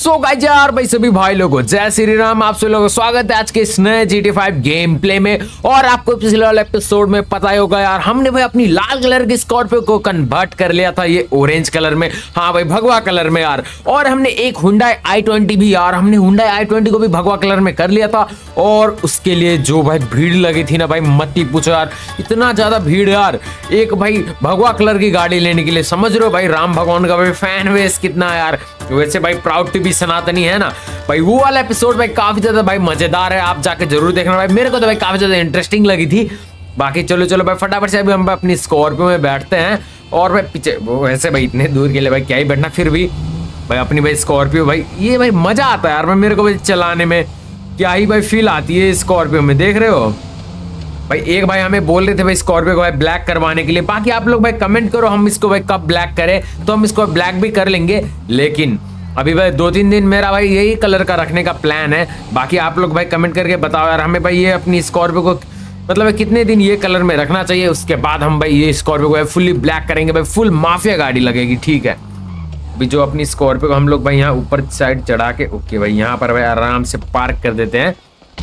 So guys यार भाई सभी भाई लोगों जय श्री राम। आप सभी लोगों का स्वागत है आज के इस नए GTA 5 गेम प्ले में। और आपको पिछले वाले एपिसोड में पता ही होगा यार, हमने भाई अपनी लाल कलर की स्कॉर्पियो को कन्वर्ट कर लिया था ये ऑरेंज कलर में। हाँ भाई भगवा कलर में यार। और हमने एक Hyundai i20 भी यार, हमने Hyundai i20 को भी भगवा कलर में कर लिया था। और उसके लिए जो भाई भीड़ लगी थी ना भाई, मत ही पूछो यार, इतना ज्यादा भीड़ यार एक भाई भगवा कलर की गाड़ी लेने के लिए। समझ रहे हो भाई राम भगवान का भाई फैन बेस कितना है यार। वैसे भाई प्राउड टू बी सनातनी है ना भाई। वो वाला एपिसोड भाई काफी ज्यादा भाई मजेदार है, आप जाके जरूर देखना भाई। मेरे को तो भाई काफी ज्यादा इंटरेस्टिंग लगी थी। बाकी चलो चलो भाई फटाफट से अभी हम अपनी स्कॉर्पियो में बैठते हैं। और भाई पीछे वैसे भाई इतने दूर के लिए भाई क्या ही बैठना, फिर भी भाई अपनी भाई स्कॉर्पियो भाई ये भाई मजा आता है यार भाई मेरे को भाई चलाने में। क्या ही भाई फील आती है स्कॉर्पियो में, देख रहे हो भाई। एक भाई हमें बोल रहे थे भाई स्कॉर्पियो को भाई ब्लैक करवाने के लिए। बाकी आप लोग भाई कमेंट करो हम इसको भाई कब ब्लैक करें, तो हम इसको ब्लैक भी कर लेंगे। लेकिन अभी भाई 2-3 दिन मेरा भाई यही कलर का रखने का प्लान है। बाकी आप लोग भाई कमेंट करके बताओ यार हमें भाई ये अपनी स्कॉर्पियो को मतलब कितने दिन ये कलर में रखना चाहिए। उसके बाद हम भाई ये स्कॉर्पियो को फुल्ली ब्लैक करेंगे भाई, फुल माफिया गाड़ी लगेगी। ठीक है अभी जो अपनी स्कॉर्पियो को हम लोग भाई यहाँ ऊपर साइड चढ़ा के ओके भाई यहाँ पर भाई आराम से पार्क कर देते हैं।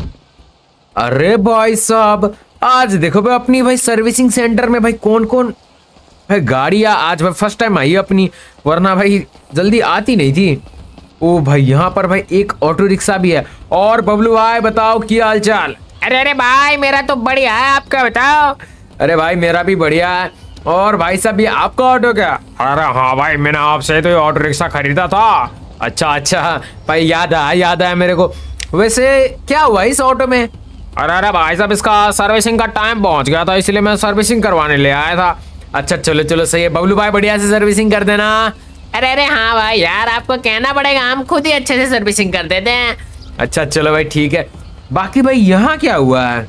अरे भाई साहब आज देखो भाई अपनी भाई सर्विसिंग सेंटर में भाई कौन कौन भाई गाड़ियां आज भाई फर्स्ट टाइम आई अपनी, वरना भाई जल्दी आती नहीं थी। ओ भाई यहाँ पर भाई एक ऑटो रिक्शा भी है। और बबलू भाई बताओ क्या हाल चाल। अरे भाई मेरा तो बढ़िया है, आपका बताओ। अरे भाई मेरा भी बढ़िया है। और भाई साहब ये आपका ऑटो क्या? अरे हाँ भाई मैंने आपसे तो ऑटो रिक्शा खरीदा था। अच्छा भाई याद आया मेरे को। वैसे क्या हुआ इस ऑटो में? अरे भाई साहब इसका सर्विसिंग का टाइम पहुंच गया था, इसलिए मैं सर्विसिंग करवाने ले आया था। अच्छा चलो सही है बबलू भाई, बढ़िया से सर्विसिंग कर देना। अरे हाँ भाई यार आपको कहना पड़ेगा, हम खुद ही अच्छे से सर्विसिंग कर देते हैं। अच्छा चलो भाई ठीक है। बाकी भाई यहाँ क्या हुआ है?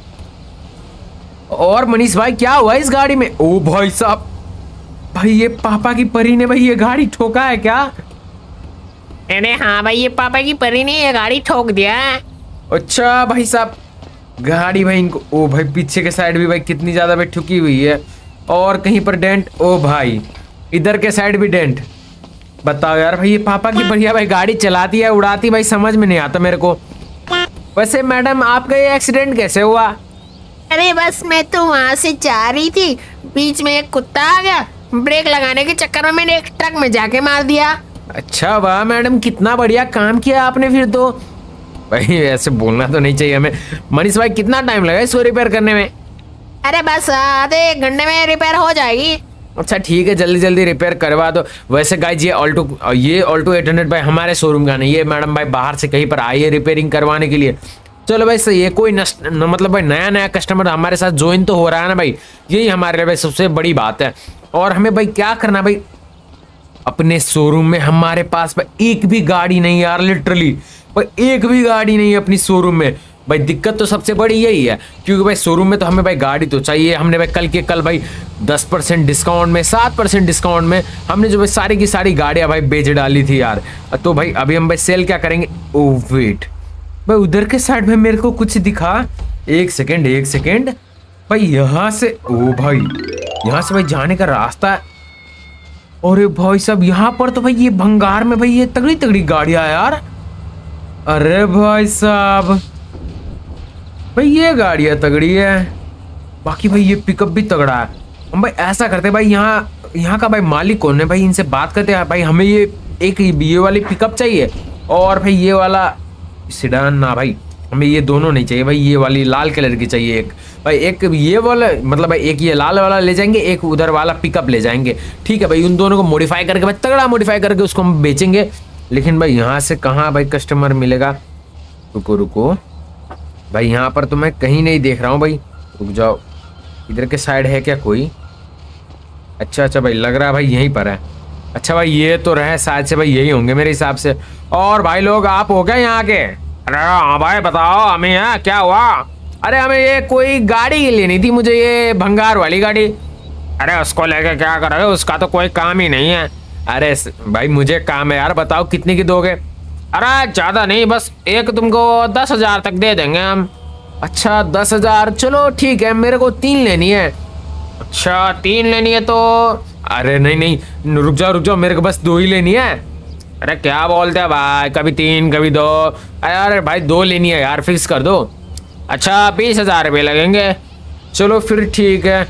और मनीष भाई क्या हुआ इस गाड़ी में? ओ भाई साहब भाई ये पापा की परी ने भाई ये गाड़ी ठोका है क्या? अरे हाँ भाई ये पापा की परी ने ये गाड़ी ठोक दिया है। अच्छा भाई साहब गाड़ी भाई इनको ओ भाई पीछे के साइड भी भाई कितनी ज्यादा भाई ठुकी हुई है। और कहीं पर डेंट, ओ भाई इधर के साइड भी डेंट। बताओ यार भाई ये पापा की बढ़िया भाई गाड़ी चलाती है उड़ाती भाई, समझ में नहीं आता मेरे को। वैसे मैडम आपका ये एक्सीडेंट कैसे हुआ? अरे बस मैं तो वहां से जा रही थी, बीच में एक कुत्ता आ गया, ब्रेक लगाने के चक्कर में मैंने एक ट्रक में जाके मार दिया। अच्छा वाह मैडम कितना बढ़िया काम किया आपने फिर तो। भाई ऐसे बोलना तो नहीं चाहिए हमें। मनीष भाई कितना टाइम लगा इसको रिपेयर करने में? अरे बस आधे 1 घंटे में रिपेयर हो जाएगी। अच्छा ठीक है जल्दी रिपेयर करवा दो। वैसे गाइज ये ऑल्टो 800 भाई हमारे शोरूम का नहीं, ये मैडम भाई बाहर से कहीं पर आई है रिपेयरिंग करवाने के लिए। चलो भाई सही है, कोई मतलब भाई नया कस्टमर हमारे साथ ज्वाइन तो हो रहा है ना भाई, यही हमारे लिए भाई सबसे बड़ी बात है। और हमें भाई क्या करना भाई, अपने शोरूम में हमारे पास भाई एक भी गाड़ी नहीं यार, लिटरली भाई एक भी गाड़ी नहीं है अपनी शोरूम में। भाई दिक्कत तो सबसे बड़ी यही है, क्योंकि भाई शोरूम में तो हमें भाई गाड़ी तो चाहिए। हमने भाई कल भाई 10% डिस्काउंट में 7% डिस्काउंट में हमने जो भाई सारी की सारी गाड़ियां भाई बेच डाली थी यार। तो भाई अभी हम भाई सेल क्या करेंगे। ओ वेट भाई उधर के साइड में मेरे को कुछ दिखा, एक सेकेंड भाई यहाँ से, ओ भाई यहाँ से भाई जाने का रास्ता है। अरे भाई साहब यहाँ पर तो भाई ये भंगार में भाई ये तगड़ी गाड़ियां यार। अरे भाई साहब भाई ये गाड़ियाँ तगड़ी है, बाकी भाई ये पिकअप भी तगड़ा है। हम भाई ऐसा करते भाई यहाँ का भाई मालिक कौन है भाई, इनसे बात करते हैं भाई। हमें ये वाली पिकअप चाहिए और भाई ये वाला सिडान ना भाई, हमें ये दोनों नहीं चाहिए भाई, ये वाली लाल कलर की चाहिए एक भाई। एक ये वाला मतलब भाई एक ये लाल वाला ले जाएंगे, एक उधर वाला पिकअप ले जाएंगे। ठीक है भाई उन दोनों को मॉडिफाई करके भाई तगड़ा मॉडिफाई करके उसको हम बेचेंगे। लेकिन भाई यहाँ से कहाँ भाई कस्टमर मिलेगा? रुको भाई यहाँ पर तो मैं कहीं नहीं देख रहा हूँ भाई, रुक जाओ। इधर के साइड है क्या कोई? अच्छा भाई लग रहा है भाई यहीं पर है। अच्छा भाई ये तो रहे शायद से भाई यही होंगे मेरे हिसाब से। और भाई लोग आप हो गए यहाँ के? अरे हाँ भाई बताओ हमें यहाँ क्या हुआ? अरे हमें ये कोई गाड़ी लेनी थी, मुझे ये भंगार वाली गाड़ी। अरे उसको लेके क्या करोगे, उसका तो कोई काम ही नहीं है। अरे भाई मुझे काम है यार, बताओ कितने की दोगे? अरे ज्यादा नहीं, बस एक तुमको 10,000 तक दे देंगे हम। अच्छा 10,000 चलो ठीक है, मेरे को 3 लेनी है। अच्छा 3 लेनी है तो? अरे नहीं रुक जाओ मेरे को बस 2 ही लेनी है। अरे क्या बोलते हैं भाई, कभी 3 कभी 2। अरे भाई 2 लेनी है यार, फिक्स कर दो। अच्छा 20,000 रुपये लगेंगे। चलो फिर ठीक है।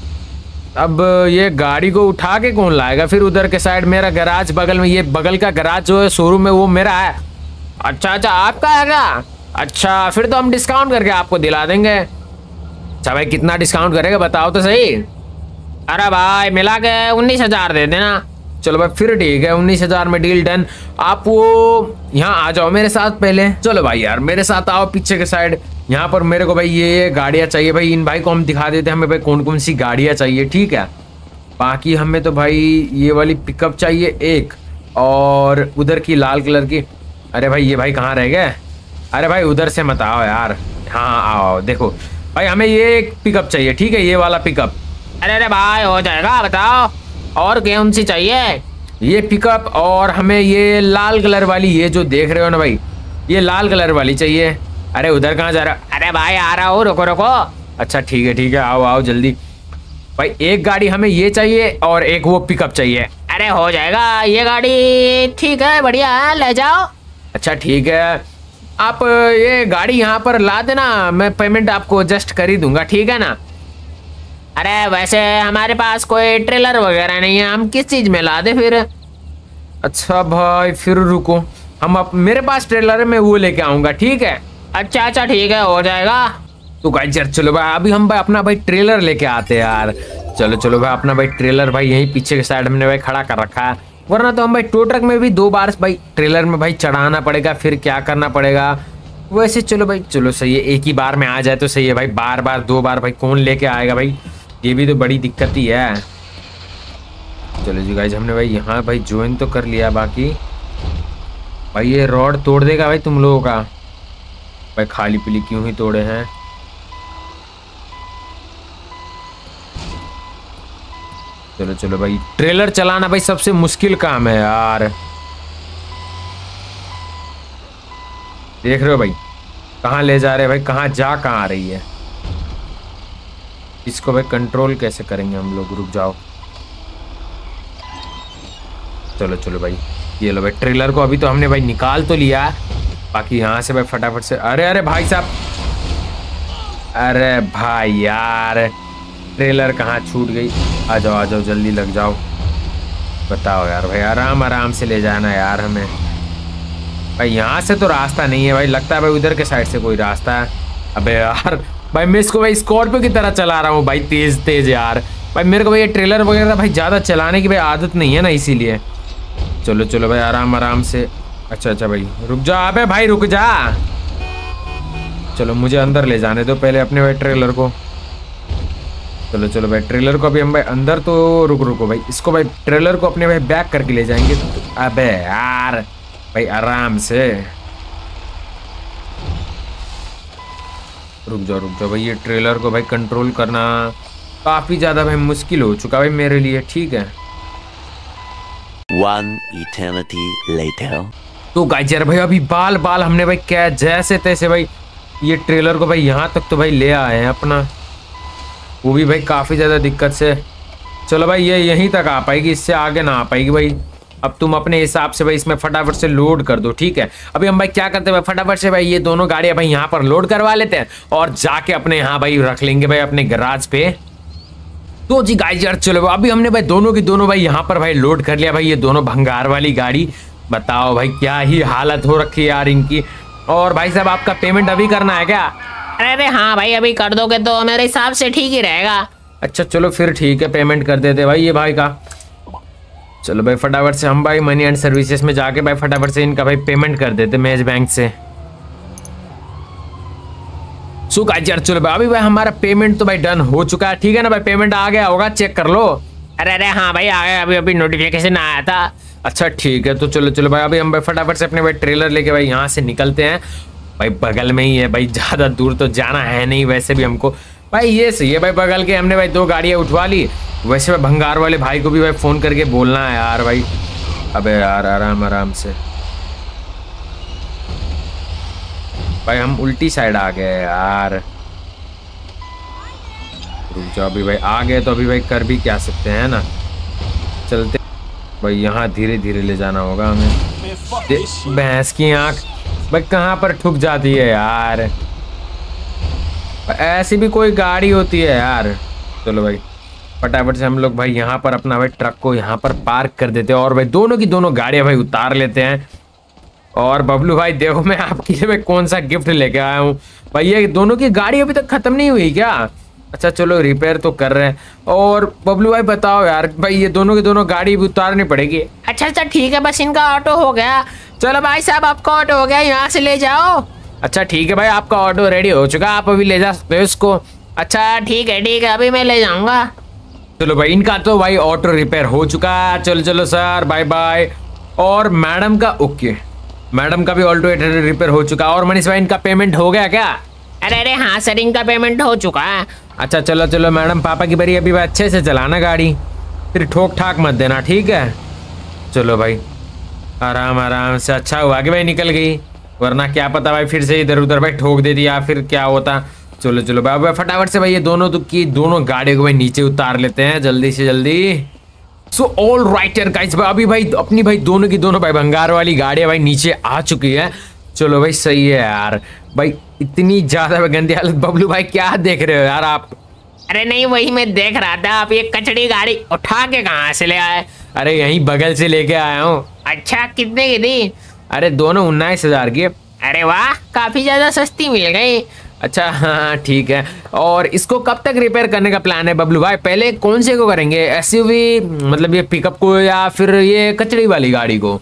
अब ये गाड़ी को उठा के कौन लाएगा फिर? उधर के साइड मेरा गराज बगल में, ये बगल का गराज जो है शोरूम में वो मेरा है। अच्छा आपका है क्या? अच्छा फिर तो हम डिस्काउंट करके आपको दिला देंगे। अच्छा भाई कितना डिस्काउंट करेगा बताओ तो सही। अरे भाई मिला के 19,000 दे देना। चलो भाई फिर ठीक है, 19,000 में डील डन। आप वो यहाँ आ जाओ मेरे साथ पहले। चलो भाई यार मेरे साथ आओ पीछे के साइड। यहाँ पर मेरे को भाई ये गाड़ियाँ चाहिए भाई। इन भाई को हम दिखा देते हैं हमें भाई कौन कौन सी गाड़ियाँ चाहिए, ठीक है। बाकी हमें तो भाई ये वाली पिकअप चाहिए एक, और उधर की लाल कलर की। अरे भाई ये भाई कहाँ रह गए? अरे भाई उधर से मत आओ यार, हाँ आओ। देखो भाई हमें ये एक पिकअप चाहिए, ठीक है, ये वाला पिकअप। अरे भाई हो जाएगा, बताओ और कौन सी चाहिए? ये पिकअप और हमें ये लाल कलर वाली, ये जो देख रहे हो ना भाई, ये लाल कलर वाली चाहिए। अरे उधर कहाँ जा रहा? अरे भाई आ रहा हूँ, रुको रुको। अच्छा ठीक है आओ आओ जल्दी। भाई एक गाड़ी हमें ये चाहिए और एक वो पिकअप चाहिए। अरे हो जाएगा, ये गाड़ी ठीक है, बढ़िया है, ले जाओ। अच्छा ठीक है, आप ये गाड़ी यहाँ पर ला देना, मैं पेमेंट आपको जस्ट कर ही दूंगा, ठीक है ना। अरे वैसे हमारे पास कोई ट्रेलर वगैरह नहीं है, हम किस चीज में ला दे फिर? अच्छा भाई फिर रुको, हम मेरे पास ट्रेलर है, मैं वो लेके आऊंगा, ठीक है। अच्छा ठीक है, हो जाएगा। तो गाइस यार चलो भाई अभी हम भाई अपना भाई ट्रेलर लेके आते हैं यार। चलो भाई अपना भाई ट्रेलर भाई यहीं पीछे के साइड हमने भाई खड़ा कर रखा है, वरना तो हम भाई टो ट्रक में भी 2 बार भाई ट्रेलर में भाई चढ़ाना पड़ेगा, फिर क्या करना पड़ेगा। वैसे चलो भाई चलो सही है, एक ही बार में आ जाए तो सही है भाई, बार 2 बार भाई कौन लेके आएगा भाई, ये भी तो बड़ी दिक्कत ही है। चलो जी गाइस हमने भाई यहाँ भाई ज्वाइन तो कर लिया, बाकी भाई ये रॉड तोड़ देगा भाई तुम लोगों का। भाई खाली पीली क्यों ही तोड़े हैं। चलो भाई ट्रेलर चलाना भाई सबसे मुश्किल काम है यार। देख रहे हो भाई कहाँ ले जा रहे हैं भाई, कहाँ जा कहाँ आ रही है। इसको भाई कंट्रोल कैसे करेंगे हम लोग, रुक जाओ। चलो भाई ये लो भाई ट्रेलर को अभी तो हमने भाई निकाल तो लिया, बाकी यहाँ से भाई फटाफट से। अरे भाई साहब, अरे भाई यार ट्रेलर कहाँ छूट गई। आ जाओ जल्दी लग जाओ। बताओ यार भाई आराम से ले जाना यार हमें। भाई यहाँ से तो रास्ता नहीं है भाई, लगता है भाई उधर के साइड से कोई रास्ता है। अबे यार भाई मैं इसको भाई स्कॉर्पियो की तरह चला रहा हूँ भाई, तेज यार। भाई मेरे को भाई ये ट्रेलर वगैरह भाई ज़्यादा चलाने की भाई आदत नहीं है ना, इसीलिए। चलो भाई आराम से। अच्छा भाई रुक जा, अबे भाई रुक जा। चलो मुझे अंदर ले जाने दो पहले अपने भाई ट्रेलर को। चलो भाई ट्रेलर को अभी हम भाई अंदर तो रुको भाई, इसको भाई ट्रेलर को अपने भाई बैक करके ले जाएंगे। अबे यार भाई आराम से रुक जाओ भाई, ये ट्रेलर को भाई कंट्रोल करना काफी ज्यादा भाई मुश्किल हो चुका भाई मेरे लिए, ठीक है। One eternity later. तो गाइस यार भाई अभी बाल हमने भाई क्या जैसे तैसे भाई ये ट्रेलर को भाई यहाँ तक तो भाई ले आए हैं अपना, वो भी भाई काफ़ी ज़्यादा दिक्कत से। चलो भाई ये यहीं तक आ पाएगी, इससे आगे ना आ पाएगी भाई। अब तुम अपने हिसाब से भाई इसमें फटाफट से लोड कर दो, ठीक है। अभी हम भाई क्या करते हैं भाई, फटाफट से भाई ये दोनों गाड़ियाँ भाई यहाँ पर लोड करवा लेते हैं और जाके अपने यहाँ भाई रख लेंगे भाई अपने गराज पे। तो जी गाइस यार चलो अभी हमने भाई दोनों की दोनों भाई यहाँ पर भाई लोड कर लिया भाई, ये दोनों भंगार वाली गाड़ी। बताओ भाई क्या ही हालत हो रखी है यार इनकी। और भाई साहब आपका पेमेंट अभी करना है क्या? अरे हाँ भाई अभी कर दोगे तो मेरे हिसाब से ठीक ही रहेगा। अच्छा चलो फिर ठीक है, पेमेंट कर देते भाई ये भाई का। चलो भाई फटाफट से हम भाई मनी एंड सर्विसेज में जाके भाई फटाफट से इनका भाई पेमेंट कर देते मैच बैंक से। सो गाइस यार चलो भाई अभी भाई हमारा पेमेंट तो भाई डन हो चुका है, ठीक है ना भाई। पेमेंट आ गया होगा, चेक कर लो। अरे हाँ भाई आ गया, अभी नोटिफिकेशन आया था। अच्छा ठीक है, तो चलो भाई अभी हम भाई फटाफट से अपने भाई ट्रेलर लेके भाई यहाँ से निकलते हैं। भाई बगल में ही है भाई, ज़्यादा दूर तो जाना है नहीं वैसे भी हमको। भाई ये सही है भाई, बगल के हमने भाई 2 गाड़ियाँ उठवा ली। वैसे भाई भंगार वाले भाई को भी भाई फ़ोन करके बोलना है यार भाई। अबे यार आराम से भाई, हम उल्टी साइड आ गए यार। रुक जाओ, अभी भाई आ गए तो अभी भाई कर भी क्या सकते हैं ना। चलते भाई, यहाँ धीरे धीरे ले जाना होगा हमें। भैंस की आंख भाई कहाँ पर ठुक जाती है यार। ऐसी भी कोई गाड़ी होती है यार। चलो भाई फटाफट से हम लोग भाई यहाँ पर अपना भाई ट्रक को यहाँ पर पार्क कर देते हैं और भाई दोनों की दोनों गाड़ियाँ भाई उतार लेते हैं। और बबलू भाई देखो मैं आपके लिए भाई कौन सा गिफ्ट लेके आया हूँ भाई। ये दोनों की गाड़ी अभी तक खत्म नहीं हुई क्या? अच्छा चलो रिपेयर तो कर रहे हैं। और बबलू भाई बताओ यार भाई ये दोनों की दोनों गाड़ी भी उतारनी पड़ेगी। अच्छा अच्छा ठीक है, बस इनका ऑटो हो गया। चलो भाई साहब आपका ऑटो हो गया, यहाँ से ले जाओ। अच्छा ठीक है भाई आपका ऑटो रेडी हो चुका, आप अभी ले जा सकते हो इसको। अच्छा ठीक है अभी मैं ले जाऊंगा। चलो भाई इनका तो भाई ऑटो रिपेयर हो चुका है। चलो चलो सर बाय बाय। और मैडम का ओके, मैडम का भी ऑटो रिपेयर हो चुका। और मनीष भाई इनका पेमेंट हो गया क्या? अरे हाँ सर इनका पेमेंट हो चुका है। अच्छा चलो चलो मैडम पापा की बारी, अभी अच्छे से चलाना गाड़ी, फिर ठोक ठाक मत देना ठीक है। चलो भाई आराम आराम से। अच्छा हुआ कि भाई निकल गई, वरना क्या पता भाई फिर से इधर उधर भाई ठोक देती या फिर क्या होता। चलो चलो भाई फटाफट से भाई ये दोनों गाड़ियों को भाई नीचे उतार लेते हैं जल्दी से जल्दी। सो ऑल राइट यार गाइस, अभी भाई अपनी भाई दोनों की दोनों भाई भंगार वाली गाड़ियां भाई नीचे आ चुकी है। चलो भाई सही है यार। भाई इतनी ज्यादा गंदी हालत। बबलू भाई क्या देख रहे हो यार आप? अरे नहीं वही मैं देख रहा था, आप ये कचड़ी गाड़ी उठा के कहाँ से ले आए? अरे यहीं बगल से लेके आया हूँ। अच्छा कितने की थी? अरे दोनों 19,000 की। अरे वाह काफी ज्यादा सस्ती मिल गई। अच्छा हाँ ठीक है। और इसको कब तक रिपेयर करने का प्लान है बबलू भाई? पहले कौन से को करेंगे, एसयूवी मतलब ये पिकअप को या फिर ये कचड़ी वाली गाड़ी को?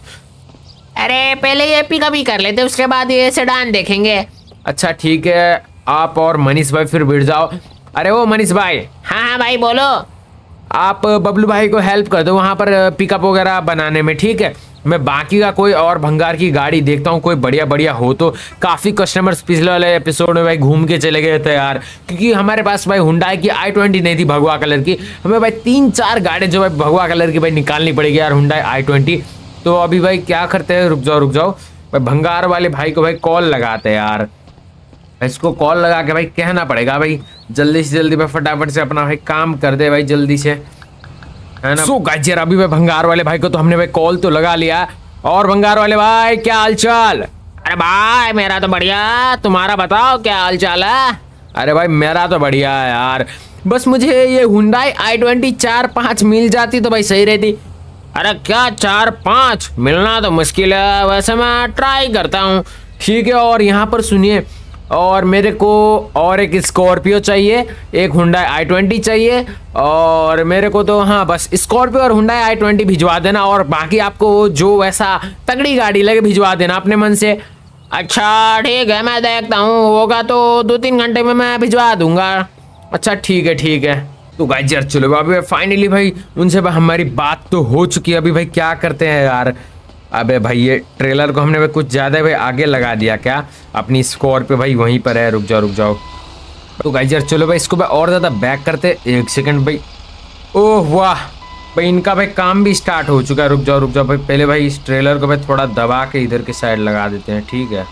अरे पहले ये पिकअप ही कर लेते, उसके बाद ये सेडान देखेंगे। अच्छा ठीक है, आप और मनीष भाई फिर बैठ जाओ। अरे वो मनीष भाई। हाँ भाई बोलो। आप बबलू भाई को हेल्प कर दो वहाँ पर पिकअप वगैरह बनाने में ठीक है। मैं बाकी का कोई और भंगार की गाड़ी देखता हूँ, कोई बढ़िया बढ़िया हो तो। काफ़ी कस्टमर्स पिछले वाले एपिसोड में भाई घूम के चले गए थे यार, क्योंकि हमारे पास भाई हुंडई की i20 नहीं थी भगवा कलर की। हमें भाई 3-4 गाड़ी जो भाई भगवा कलर की भाई निकालनी पड़ेगी यार हुंडई i20। तो अभी भाई क्या करते हैं, रुक जाओ भाई भंगार वाले भाई को भाई कॉल लगाते हैं यार। इसको कॉल लगा के भाई कहना पड़ेगा भाई जल्दी से जल्दी भाई फटाफट से अपना भाई काम कर दे भाई जल्दी से, है ना। सो गाइस यार अभी भाई भंगार वाले भाई को तो हमने भाई कॉल तो लगा लिया। और भंगार वाले भाई क्या हालचाल? अरे भाई मेरा तो बढ़िया, तुम्हारा बताओ क्या हालचाल है? अरे भाई मेरा तो बढ़िया है यार, बस मुझे ये हुंडई i20 4-5 मिल जाती तो भाई सही रहती। अरे क्या 4-5 मिलना तो मुश्किल है, वैसे मैं ट्राई करता हूँ। ठीक है। और यहाँ पर सुनिए, और मेरे को और एक स्कॉर्पियो चाहिए, एक हुंडई i20 चाहिए, और मेरे को तो हाँ बस स्कॉर्पियो और हुंडई i20 भिजवा देना। और बाकी आपको जो वैसा तगड़ी गाड़ी लगे भिजवा देना अपने मन से। अच्छा ठीक है मैं देखता हूँ, होगा तो 2-3 घंटे में मैं भिजवा दूंगा। अच्छा ठीक है। तो गाइस यार चलो अभी फाइनली भाई उनसे भाई हमारी बात तो हो चुकी है। अभी भाई क्या करते हैं यार, अबे भाई ये ट्रेलर को हमने भाई कुछ ज़्यादा भाई आगे लगा दिया क्या? अपनी स्कोर पे भाई वहीं पर है, रुक जाओ। तो गाइस यार चलो भाई इसको भाई और ज़्यादा बैक करते। 1 सेकंड भाई, ओह वाह भाई इनका भाई काम भी स्टार्ट हो चुका है। रुक जाओ भाई, पहले भाई इस ट्रेलर को भाई थोड़ा दबा के इधर के साइड लगा देते हैं ठीक है।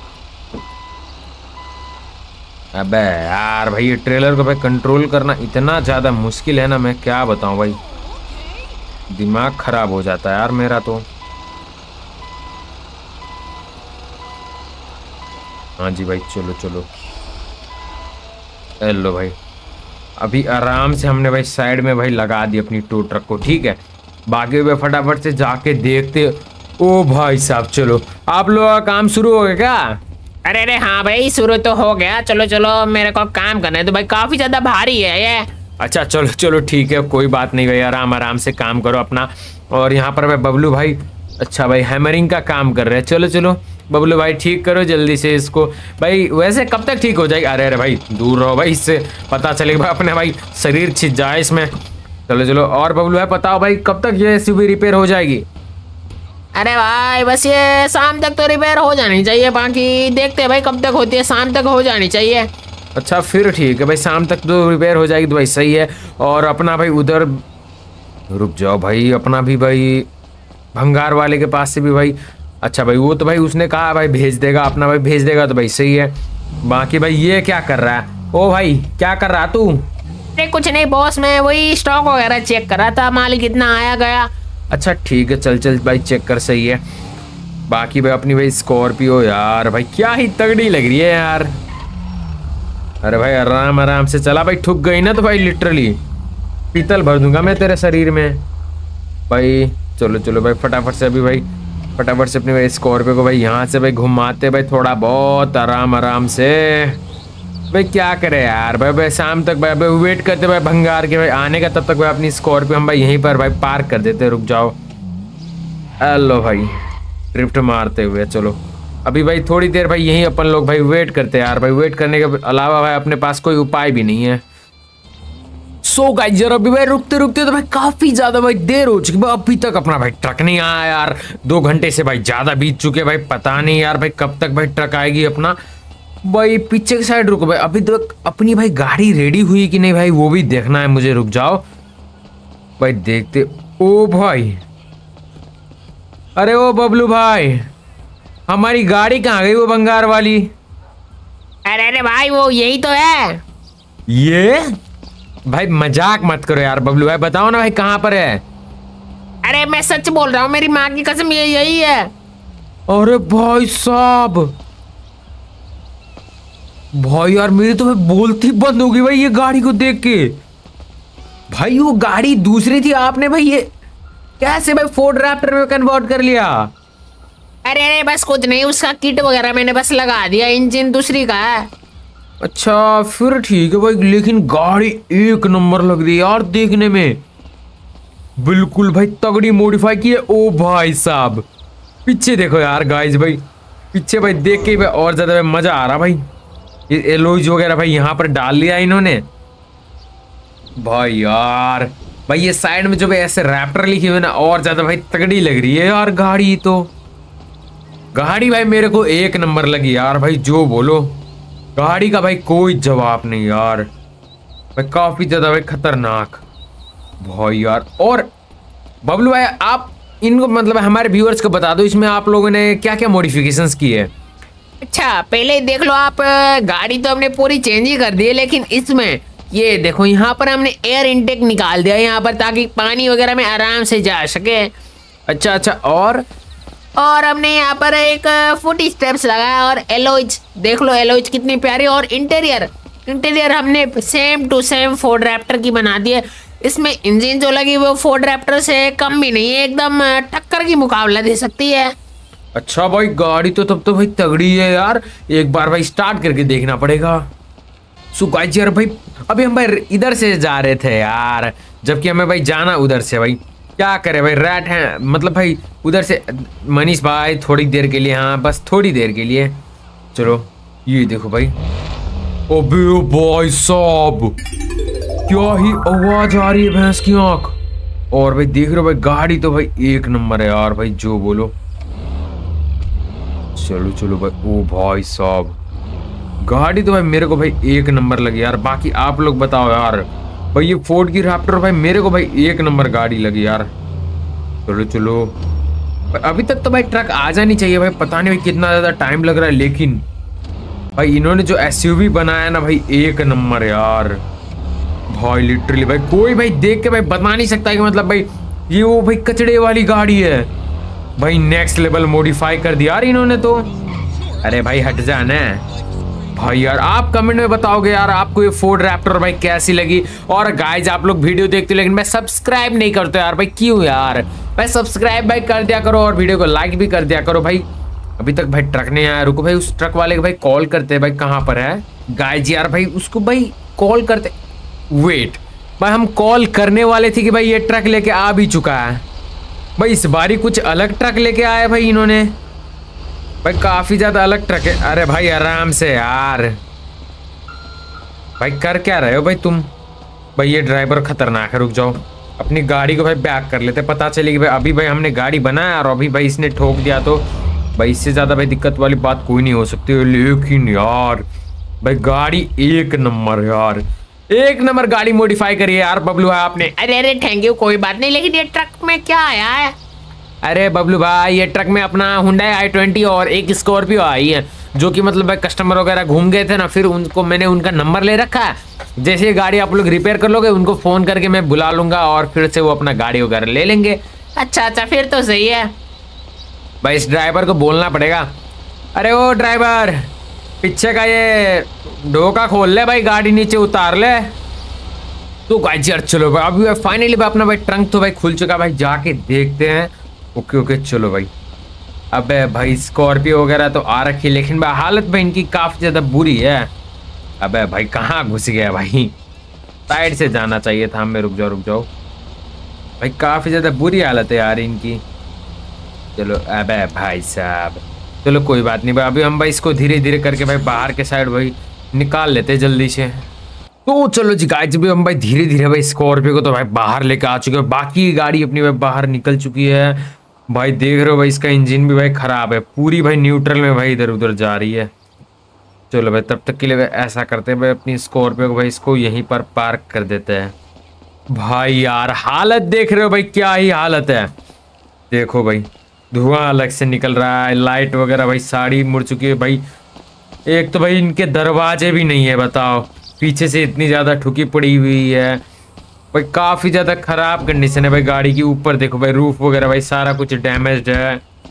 अबे यार भाई ये ट्रेलर को भाई कंट्रोल करना इतना ज़्यादा मुश्किल है ना, मैं क्या बताऊँ भाई, दिमाग खराब हो जाता है यार मेरा तो। हाँ जी भाई चलो। हेलो भाई, अभी आराम से हमने भाई साइड में भाई लगा दी अपनी टो ट्रक को ठीक है। बाकी भाई फटाफट से जाके देखते। ओ भाई साहब चलो, आप लोगों का काम शुरू हो गया क्या? अरे हाँ भाई शुरू तो हो गया। चलो मेरे को काम करना है, तो भाई काफी ज्यादा भारी है ये। अच्छा चलो ठीक है, कोई बात नहीं भाई, आराम से काम करो अपना। और यहाँ पर भाई बबलू भाई, अच्छा भाई हैमरिंग का काम कर रहे हैं। चलो बबलू भाई ठीक करो जल्दी से इसको भाई। वैसे कब तक ठीक हो जाएगी? अरे भाई दूर रहो भाई इससे, पता चलेगा भाई अपने भाई शरीर छिद जाए इसमें। चलो। और बबलू भाई बताओ भाई कब तक ये एसयूवी रिपेयर हो जाएगी? अरे भाई बस ये शाम तक तो रिपेयर हो जानी चाहिए, बाकी देखते हैं भाई कब तक होती है। शाम तक हो जानी चाहिए। अच्छा फिर ठीक है भाई, शाम तक तो रिपेयर हो जाएगी तो भाई सही है। और अपना भाई उधर रुक जाओ भाई, अपना भी भाई भंगार वाले के पास से भी भाई, अच्छा भाई वो तो भाई उसने कहा भाई भेज देगा, अपना भाई भेज देगा तो भाई सही है। बाकी भाई ये क्या कर रहा है? ओ भाई क्या कर रहा तू? अरे कुछ नहीं बॉस, मैं वही स्टॉक वगैरह चेक कर रहा था, माल कितना आया गया। अच्छा ठीक है, चल भाई चेक कर, सही है। बाकी भाई अपनी भाई स्कॉर्पियो यार भाई क्या ही तगड़ी लग रही है यार। अरे भाई आराम आराम से चला भाई, ठुक गई ना तो भाई लिटरली पीतल भर दूंगा मैं तेरे शरीर में भाई। चलो चलो भाई फटाफट से अभी भाई फटाफट से अपनी भाई स्कॉर्पियो को भाई यहाँ से भाई घुमाते भाई थोड़ा बहुत आराम आराम से। भाई क्या करे यार भाई शाम तक भाई वेट करते भाई भंगार के भाई आने का, तब तक भाई अपनी स्कॉर्पियो हम भाई यहीं पर भाई पार्क कर देते। रुक जाओ, हेलो भाई ड्रिफ्ट मारते हुए। चलो अभी भाई थोड़ी देर भाई यहीं अपन लोग भाई वेट करते हैं यार। भाई वेट करने के अलावा भाई अपने पास कोई उपाय भी नहीं है। सो गाइस जरा अभी भाई रुकते रुकते तो भाई काफी ज्यादा भाई देर हो चुकी भाई, अभी तक अपना भाई ट्रक नहीं आया यार। 2 घंटे से भाई ज्यादा बीत चुके भाई, पता नहीं यार भाई कब तक भाई ट्रक आएगी अपना। भाई पीछे की साइड रुको भाई, अभी तक अपनी भाई गाड़ी रेडी हुई कि नहीं भाई वो भी देखना है मुझे। रुक जाओ भाई देखते। ओ भाई अरे ओ बबलू भाई हमारी गाड़ी कहाँ गई वो बंगार वाली? अरे अरे भाई वो यही तो है। ये भाई मजाक मत करो यार बबलू भाई, बताओ ना भाई कहाँ पर है? अरे मैं सच बोल रहा हूँ, मेरी माँ की कसम ये यही है। अरे भाई साहब भाई यार मेरी तो भाई बोलती बंद हो गई भाई ये गाड़ी को देख के। भाई वो गाड़ी दूसरी थी, आपने भाई ये कैसे भाई फोर्ड रैप्टर में कन्वर्ट कर लिया? अरे अरे बस कुछ नहीं, उसका किट वगैरह मैंने बस लगा दिया, इंजन दूसरी का है। अच्छा फिर ठीक है भाई, लेकिन गाड़ी एक नंबर लग रही है यार देखने में, बिल्कुल भाई तगड़ी मॉडिफाई की है। ओ भाई साहब पीछे देखो यार गाइस भाई, पीछे भाई देख के भाई और ज्यादा भाई मजा आ रहा भाई। ये एलॉयज वगैरह भाई यहाँ पर डाल लिया इन्होंने भाई यार। भाई ये साइड में जो भाई ऐसे रैप्टर लिखी हुई ना और ज्यादा भाई तगड़ी लग रही है यार गाड़ी। तो गाड़ी भाई मेरे को एक नंबर लगी यार भाई, जो बोलो गाड़ी का भाई कोई जवाब नहीं यार भाई, काफी ज्यादा भाई खतरनाक भाई यार। और बबलू भाई आप इनको मतलब हमारे व्यूअर्स को बता दो इसमें आप लोगों ने क्या क्या मॉडिफिकेशंस की है। अच्छा पहले देख लो आप, गाड़ी तो हमने पूरी चेंज ही कर दी है, लेकिन इसमें ये देखो यहाँ पर हमने एयर इनटेक निकाल दिया यहाँ पर, ताकि पानी वगैरह में आराम से जा सके। अच्छा अच्छा और हमने यहाँ पर एक फुट स्टेप्स लगाया, और एलॉयज देख लो, एलॉयज कितनी प्यारी। और इंटीरियर हमने same to same Ford Raptor की बना दी है। इसमें इंजन जो लगी वो फोर्ड रैप्टर से कम भी नहीं है, एकदम टक्कर की मुकाबला दे सकती है। अच्छा भाई गाड़ी तो तब तो भाई तगड़ी है यार, एक बार भाई स्टार्ट करके देखना पड़ेगा। सो गाइस यार भाई अभी हम भाई इधर से जा रहे थे यार, जबकि हमें भाई जाना उधर से। भाई क्या करे भाई रैट हैं मतलब भाई उधर से। मनीष भाई थोड़ी देर के लिए, हाँ बस थोड़ी देर के लिए। चलो ये देखो भाई, अबे भाई साहब क्या ही आवाज आ रही है भैंस की आंख। और भाई देख रहे हो भाई गाड़ी तो भाई एक नंबर है यार भाई, जो बोलो। चलो चलो भाई, ओ भाई साहब गाड़ी तो भाई मेरे को भाई एक नंबर लगी यार। बाकी आप लोग बताओ यार भाई, ये फोर्ड की रैप्टर भाई मेरे को भाई एक नंबर गाड़ी लगी यार। चलो चलो अभी तक तो भाई ट्रक आ जानी चाहिए भाई, पता नहीं भाई कितना ज्यादा टाइम लग रहा है, लेकिन भाई इन्होंने जो एसयूवी बनाया ना भाई एक नंबर यार भाई। लिटरली भाई कोई भाई देख के भाई बता नहीं सकता कि मतलब भाई ये वो भाई कचड़े वाली गाड़ी है भाई, नेक्स्ट लेवल मॉडिफाई कर दिया यार इन्होंने तो। अरे भाई हट जाना भाई यार, आप कमेंट में बताओगे यार आपको ये फोर्ड रैप्टर भाई कैसी लगी। और गाइज आप लोग वीडियो देखते हो लेकिन मैं सब्सक्राइब नहीं करते यार भाई, क्यों यार भाई सब्सक्राइब भाई कर दिया करो और वीडियो को लाइक भी कर दिया करो भाई। अभी तक भाई ट्रक नहीं आया, रुको भाई उस ट्रक वाले को भाई कॉल करते हैं भाई, कहाँ पर है गाइज यार भाई उसको भाई कॉल करते। वेट भाई हम कॉल करने वाले थे कि भाई ये ट्रक लेके आ भी चुका है भाई, इस बारी कुछ अलग ट्रक लेके आए भाई इन्होंने भाई, काफी ज्यादा अलग ट्रक है। अरे भाई आराम से यार भाई कर क्या रहे हो भाई तुम? भाई ये ड्राइवर खतरनाक है, रुक जाओ अपनी गाड़ी को भाई बैक कर लेते, पता चलेगी भाई अभी भाई हमने गाड़ी बनाया और अभी भाई इसने ठोक दिया तो भाई इससे ज्यादा भाई दिक्कत वाली बात कोई नहीं हो सकती। लेकिन यार भाई गाड़ी एक नंबर यार, एक नंबर गाड़ी मॉडिफाई करी है यार बबलू भाई आपने। अरे अरे थैंक यू, कोई बात नहीं, लेकिन ये ट्रक में क्या आया है? अरे बबलू भाई ये ट्रक में अपना Hyundai i20 और एक स्कॉर्पियो आई है, जो कि मतलब भाई कस्टमर वगैरह घूम गए थे ना, फिर उनको मैंने उनका नंबर ले रखा है। जैसे ये गाड़ी आप लोग रिपेयर कर लोगे उनको फोन करके मैं बुला लूंगा और फिर से वो अपना गाड़ी वगैरह ले लेंगे। अच्छा अच्छा फिर तो सही है। भाई इस ड्राइवर को बोलना पड़ेगा, अरे ओ ड्राइवर पीछे का ये ढोका खोल ले भाई, गाड़ी नीचे उतार ले। तो गाइस यार चलो भाई अभी फाइनली भाई अपना भाई ट्रंक तो भाई खुल चुका, भाई जाके देखते हैं। ओके ओके चलो भाई। अबे भाई स्कॉर्पियो वगैरह तो आ रखी, लेकिन भाई हालत भाई इनकी काफी ज्यादा बुरी है। अबे भाई कहाँ घुस गया भाई, साइड से जाना चाहिए था हमें। रुक जाओ भाई, काफी ज्यादा बुरी हालत है यार इनकी। चलो अबे भाई साहब, चलो कोई बात नहीं भाई, अभी हम भाई इसको धीरे धीरे करके भाई बाहर के साइड भाई निकाल लेते जल्दी से। तो चलो जी गाइस भी हम भाई धीरे धीरे भाई स्कॉर्पियो को तो भाई बाहर लेकर आ चुके हैं, बाकी गाड़ी अपनी भाई बाहर निकल चुकी है। भाई देख रहे हो भाई इसका इंजन भी भाई खराब है, पूरी भाई न्यूट्रल में भाई इधर उधर जा रही है। चलो भाई तब तक के लिए ऐसा करते हैं भाई, अपनी स्कॉर्पियो को भाई इसको यहीं पर पार्क कर देते हैं। भाई यार हालत देख रहे हो भाई, क्या ही हालत है। देखो भाई धुआं अलग से निकल रहा है, लाइट वगैरह भाई सारी मुड़ चुकी है भाई। एक तो भाई इनके दरवाजे भी नहीं है, बताओ पीछे से इतनी ज़्यादा ठुकी पड़ी हुई है भाई, काफ़ी ज़्यादा ख़राब कंडीशन है भाई गाड़ी की। ऊपर देखो भाई रूफ वगैरह भाई सारा कुछ डैमेज्ड है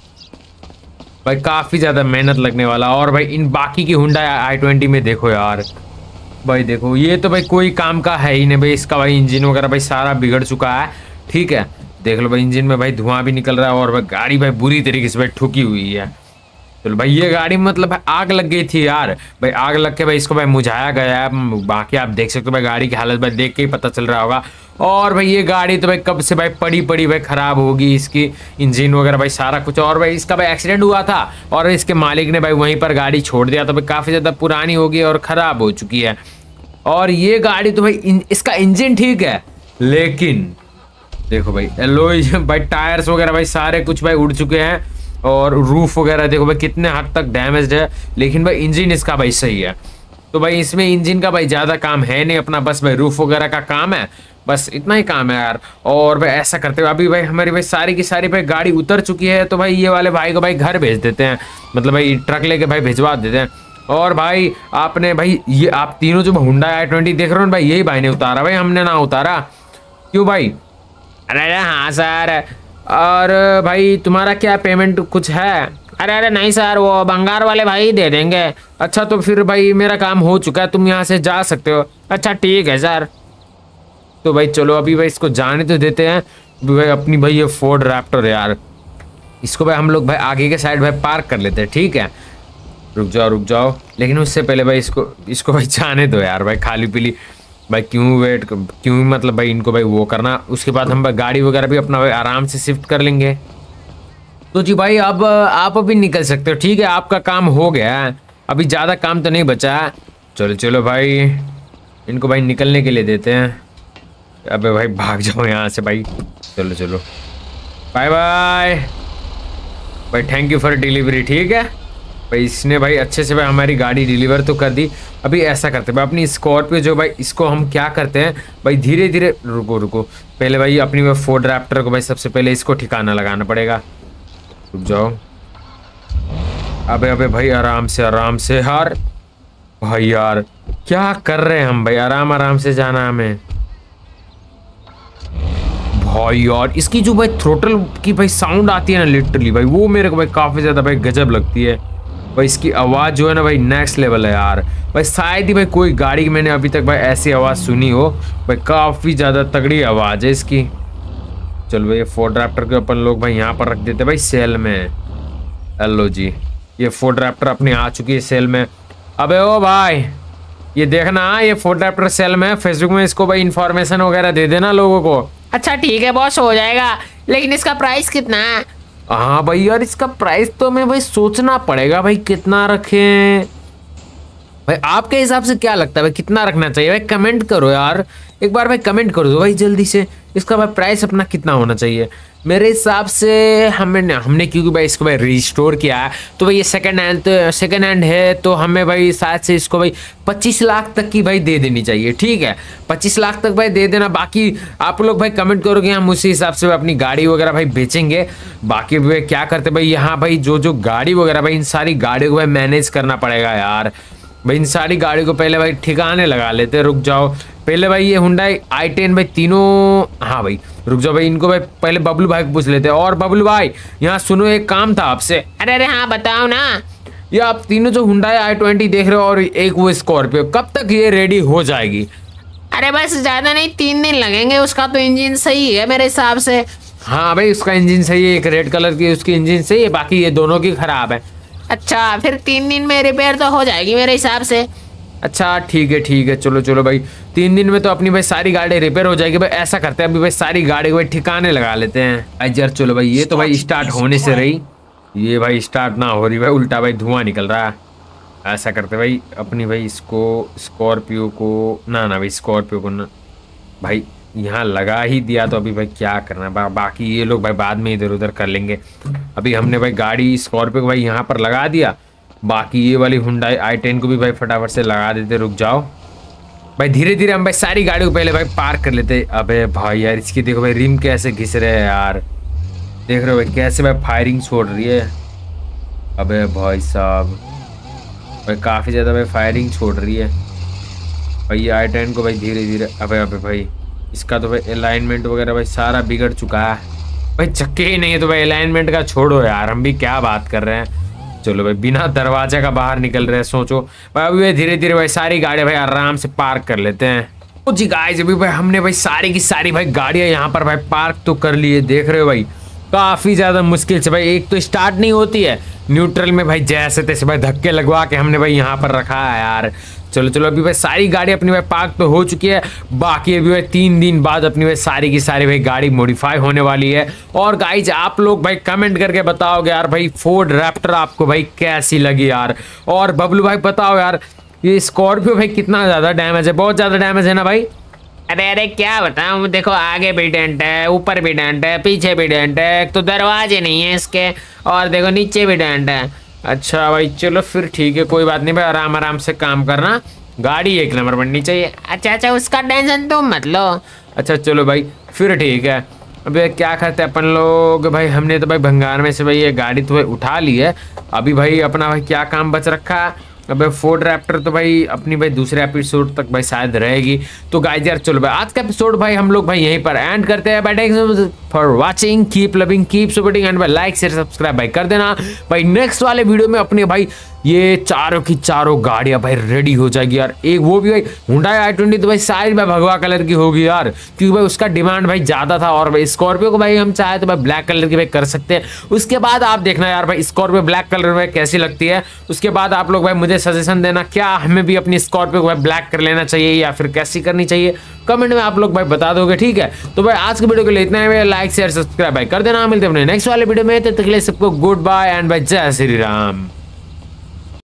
भाई, काफ़ी ज़्यादा मेहनत लगने वाला। और भाई इन बाकी की हुंडा i20 में देखो यार भाई, देखो ये तो भाई कोई काम का है ही नहीं भाई, इसका भाई इंजन वगैरह भाई सारा बिगड़ चुका है। ठीक है देख लो भाई इंजन में भाई धुआं भी निकल रहा है, और भाई गाड़ी भाई बुरी तरीके से भाई ठुकी हुई है। चलो भाई ये गाड़ी मतलब भाई आग लग गई थी यार, भाई आग लग के भाई इसको भाई मुझाया गया है। बाकी आप देख सकते हो भाई गाड़ी की हालत भाई देख के ही पता चल रहा होगा। और भाई ये गाड़ी तो भाई कब से भाई पड़ी भाई खराब होगी, इसकी इंजन वगैरह भाई सारा कुछ। और भाई इसका भाई एक्सीडेंट हुआ था और इसके मालिक ने भाई वहीं पर गाड़ी छोड़ दिया, तो भाई काफ़ी ज़्यादा पुरानी होगी और ख़राब हो चुकी है। और ये गाड़ी तो भाई इसका इंजन ठीक है, लेकिन देखो भाई एलॉय भाई टायर्स वगैरह भाई सारे कुछ भाई उड़ चुके हैं, और रूफ वगैरह देखो भाई कितने हद तक डैमेज्ड है। लेकिन भाई इंजन इसका भाई सही है, तो भाई इसमें इंजन का भाई ज़्यादा काम है नहीं, अपना बस भाई रूफ वगैरह का काम है, बस इतना ही काम है यार। और भाई ऐसा करते हुए अभी भाई हमारी भाई सारी की सारी भाई गाड़ी उतर चुकी है, तो भाई ये वाले भाई को भाई घर भेज देते हैं, मतलब भाई ट्रक लेके भाई भिजवा देते हैं। और भाई आपने भाई ये आप तीनों जो हुंडा i20 देख रहे हो भाई, यही भाई ने उतारा भाई, हमने ना उतारा। क्यों भाई? अरे हाँ सर। और भाई तुम्हारा क्या पेमेंट कुछ है? अरे नहीं सर, वो बंगार वाले भाई दे देंगे। अच्छा तो फिर भाई मेरा काम हो चुका है, तुम यहाँ से जा सकते हो। अच्छा ठीक है सर। तो भाई चलो अभी भाई इसको जाने तो देते हैं भाई, अपनी भाई ये फोर्ड रैप्टर यार, इसको भाई हम लोग भाई आगे के साइड भाई पार्क कर लेते हैं। ठीक है रुक जाओ, लेकिन उससे पहले भाई इसको भाई जाने दो यार भाई, खाली पीली भाई क्यों मतलब भाई इनको भाई वो करना। उसके बाद हम भाई गाड़ी वगैरह भी अपना भाई आराम से शिफ्ट कर लेंगे। तो जी भाई अब आप अभी निकल सकते हो। ठीक है आपका काम हो गया है, अभी ज़्यादा काम तो नहीं बचा है। चलो भाई इनको भाई निकलने के लिए देते हैं। अबे भाई भाग जाओ यहाँ से भाई। चलो बाय भाई, थैंक यू फॉर डिलीवरी। ठीक है भाई इसने भाई अच्छे से भाई हमारी गाड़ी डिलीवर तो कर दी। अभी ऐसा करते हैं भाई अपनी स्कॉर्पियो जो भाई इसको हम क्या करते हैं भाई, धीरे धीरे रुको पहले भाई अपनी भाई फोर्ड रैप्टर को भाई सबसे पहले इसको ठिकाना लगाना पड़ेगा। रुक जाओ अबे भाई आराम से यार, भाई यार क्या कर रहे हैं हम भाई, आराम से जाना हमें। भाई यार इसकी जो भाई थ्रोटल की भाई साउंड आती है ना लिटरली भाई, वो मेरे को भाई काफ़ी ज़्यादा भाई गजब लगती है भाई। इसकी आवाज़ जो है ना भाई नेक्स्ट लेवल है यार भाई, शायद ही भाई कोई गाड़ी की मैंने अभी तक भाई ऐसी आवाज़ सुनी हो भाई, काफ़ी ज़्यादा तगड़ी आवाज़ है इसकी। चलो भाई ये फोर्ड रैप्टर के अपन लोग भाई यहाँ पर रख देते भाई सेल में। हेलो जी ये फोर्ड रैप्टर अपनी आ चुकी है सेल में। अबे ओ भाई ये देखना, ये फोर्ड रैप्टर सेल में, फेसबुक में इसको भाई इन्फॉर्मेशन वगैरह दे देना लोगों को। अच्छा ठीक है बॉस, हो जाएगा, लेकिन इसका प्राइस कितना है? हाँ भाई यार इसका प्राइस तो हमें भाई सोचना पड़ेगा भाई, कितना रखें भाई। आपके हिसाब से क्या लगता है भाई कितना रखना चाहिए भाई? कमेंट करो यार, एक बार भाई कमेंट कर दो भाई जल्दी से, इसका भाई प्राइस अपना कितना होना चाहिए। मेरे हिसाब से हमने क्योंकि भाई इसको भाई रिस्टोर किया है, तो भाई ये सेकंड हैंड है, तो हमें भाई शायद से इसको भाई 25 लाख तक की भाई दे देनी चाहिए। ठीक है 25 लाख तक भाई दे देना, बाकी आप लोग भाई कमेंट करोगे, हम उसी हिसाब से अपनी गाड़ी वगैरह भाई बेचेंगे। बाकी भाई क्या करते भाई यहाँ भाई जो गाड़ी वगैरह भाई इन सारी गाड़ियों को भाई मैनेज करना पड़ेगा यार भाई, इन सारी गाड़ियों को पहले भाई ठिकाने लगा लेते। रुक जाओ पहले भाई ये हुंडई i10 भाई तीनों, हाँ भाई रुक जाओ भाई, इनको भाई पहले बबलू भाई को पूछ लेते हैं। और बबलू भाई यहाँ सुनो, एक काम था आपसे। अरे अरे हाँ बताओ ना। ये आप तीनों जो हुंडई i20 देख रहे हो और एक वो स्कॉर्पियो, कब तक ये रेडी हो जाएगी? अरे बस ज्यादा नहीं 3 दिन लगेंगे, उसका तो इंजन सही है मेरे हिसाब से। हाँ भाई उसका इंजन सही है, एक रेड कलर की उसकी इंजन सही है, बाकी ये दोनों की खराब है। अच्छा फिर 3 दिन में रिपेयर तो हो जाएगी मेरे हिसाब से। अच्छा ठीक है चलो चलो भाई, 3 दिन में तो अपनी भाई सारी गाड़ी रिपेयर हो जाएगी। भाई ऐसा करते हैं, अभी भाई सारी गाड़ी को भाई ठिकाने लगा लेते हैं। यार चलो भाई, ये तो भाई स्टार्ट होने से रही, ये भाई स्टार्ट ना हो रही भाई, उल्टा भाई धुआं निकल रहा है। ऐसा करते भाई, अपनी भाई इसको स्कॉर्पियो को ना भाई स्कॉर्पियो को ना भाई यहाँ लगा ही दिया, तो अभी भाई क्या करना है, बाकी ये लोग भाई बाद में इधर उधर कर लेंगे। अभी हमने भाई गाड़ी स्कॉर्पियो को भाई यहाँ पर लगा दिया, बाकी ये वाली हुंडई i10 को भी भाई फटाफट से लगा देते। रुक जाओ भाई, धीरे धीरे हम भाई सारी गाड़ी को पहले भाई पार्क कर लेते। अबे भाई यार इसकी देखो भाई रिम कैसे घिस रहे हैं यार, देख रहे हो भाई कैसे भाई फायरिंग छोड़ रही है। अबे भाई साहब भाई काफ़ी ज़्यादा भाई फायरिंग छोड़ रही है भाई ये i10 को भाई धीरे धीरे। अबे भाई इसका तो भाई अलाइनमेंट वगैरह भाई सारा बिगड़ चुका है भाई, चक्के ही नहीं है तो भाई अलाइनमेंट का छोड़ो यार, हम भी क्या बात कर रहे हैं। चलो भाई बिना दरवाजे का बाहर निकल रहे हैं, सोचो भाई अभी धीरे धीरे भाई सारी गाड़ियां भाई आराम से पार्क कर लेते हैं। तो जी गाइस अभी भाई हमने भाई सारी की सारी भाई गाड़ियां यहाँ पर भाई पार्क तो कर ली है, देख रहे हो भाई काफी ज्यादा मुश्किल से भाई, एक तो स्टार्ट नहीं होती है, न्यूट्रल में भाई जैसे तैसे भाई धक्के लगवा के हमने भाई यहाँ पर रखा है यार। चलो चलो अभी भाई सारी गाड़ी अपनी भाई पार्क तो हो चुकी है, बाकी अभी भाई 3 दिन बाद अपनी भाई सारी की सारी भाई गाड़ी मॉडिफाई होने वाली है। और गाइज आप लोग भाई कमेंट करके बताओगे यार भाई फोर्ड रैप्टर आपको भाई कैसी लगी यार। और बबलू भाई बताओ यार ये स्कॉर्पियो भाई कितना ज्यादा डैमेज है, बहुत ज्यादा डैमेज है ना भाई? अरे अरे क्या बताऊँ, देखो आगे भी डेंट है, ऊपर भी डेंट है, पीछे भी डेंट है, एक तो दरवाजे नहीं है इसके, और देखो नीचे भी डेंट है। अच्छा भाई चलो फिर ठीक है, कोई बात नहीं भाई, आराम आराम से काम करना, गाड़ी 1 नंबर बननी चाहिए। अच्छा उसका टेंशन तुम मत लो। अच्छा चलो भाई फिर ठीक है। अभी क्या करते हैं अपन लोग भाई, हमने तो भाई भंगार में से भाई ये गाड़ी तो भाई उठा ली है, अभी भाई अपना भाई क्या काम बच रखा है। अब फोर्ड रैप्टर तो भाई अपनी भाई दूसरे एपिसोड तक भाई शायद रहेगी। तो गाइस यार चलो भाई आज का एपिसोड भाई हम लोग भाई यहीं पर एंड करते हैं। भाई for watching, keep loving, keep supporting and भाई लाइक शेयर सब्सक्राइब भाई कर देना भाई। नेक्स्ट वाले वीडियो में अपने भाई ये चारों की चारों गाड़ियां भाई रेडी हो जाएगी यार, एक वो भी भाई हुंडई i20 तो भाई सारी भाई भगवा कलर की होगी यार, क्योंकि भाई उसका डिमांड भाई ज्यादा था। और भाई स्कॉर्पियो को भाई हम चाहे तो भाई ब्लैक कलर की भाई कर सकते हैं। उसके बाद आप देखना यार भाई स्कॉर्पियो ब्लैक कलर में कैसी लगती है, उसके बाद आप लोग भाई मुझे सजेशन देना क्या हमें भी अपनी स्कॉर्पियो को भाई ब्लैक कर लेना चाहिए या फिर कैसी करनी चाहिए, कमेंट में आप लोग भाई बता दोगे, ठीक है। तो भाई आज के वीडियो के लिए इतना है, लाइक शेयर सब्सक्राइब भाई कर देना। मिलते हैं अपने नेक्स्ट वाले वीडियो में, तब तक के लिए सबको गुड बाय एंड भाई जय श्री राम।